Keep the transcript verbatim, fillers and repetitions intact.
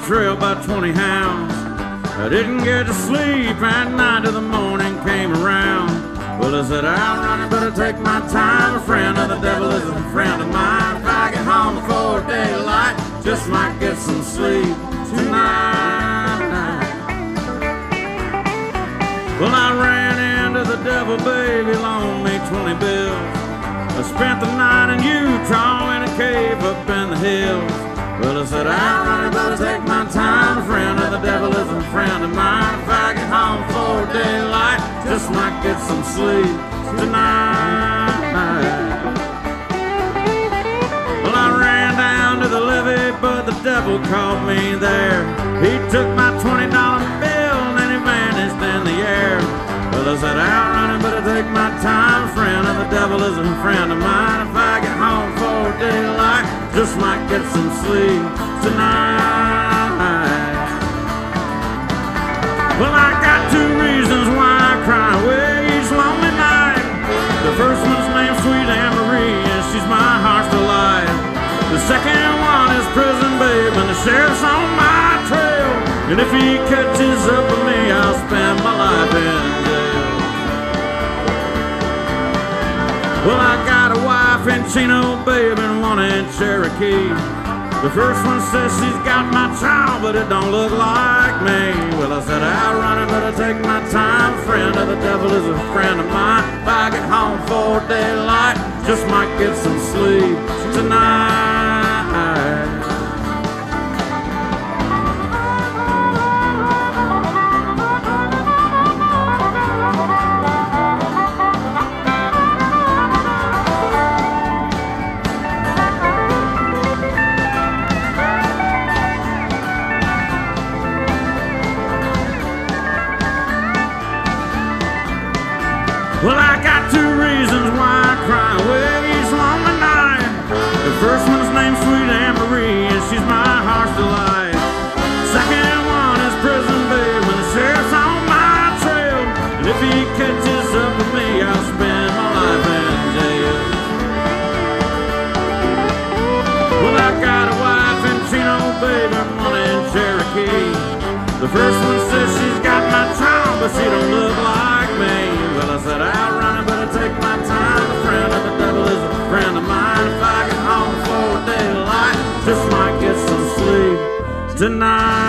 trailed by twenty hounds. I didn't get to sleep at night till the morning came around. Well, I said, out running, better take my time. A friend of the devil is a friend of mine. If I get home before daylight, just might get some sleep tonight. Well, I ran into the devil, baby, loaned me twenty bills. I spent the night in Utah in a cave up in the hills. Well, I said, out running, better take my time. A friend of the devil is a friend of mine. If I get home before daylight, just might get some sleep tonight. Well, I ran down to the levee, but the devil caught me there. He took my twenty dollar bill and then he vanished in the air. Well, I said, out running, better take my time. A friend of the devil is a friend of mine. If I get home before daylight, just might get some sleep tonight. Well, I got two reasons why I cry away each lonely night. The first one's named Sweet Anne-Marie, and she's my heart's delight. The second one is Prison Babe, and the sheriff's on my trail. And if he catches up with me, I'll spend my life in jail. Well, I got a wife in Chino, babe, and one in Cherokee. The first one says she's got my child, but it don't look like me. Well, I said, out running, better take my time. A friend of the devil is a friend of mine. If I get home before daylight, just might get some sleep tonight. Well, I got two reasons why I cry away each lonely night. The first one's named Sweet Anne-Marie, and she's my heart's delight. Second one is Prison Babe, when the sheriff's on my trail. And if he catches up with me, I'll spend my life in jail. Well, I got a wife in Chino, babe, and one in Cherokee. The first one says she's got my child, but she don't look like me. Well, I said, out running, better take my time. A friend of the devil is a friend of mine. If I get home before daylight, just might get some sleep tonight.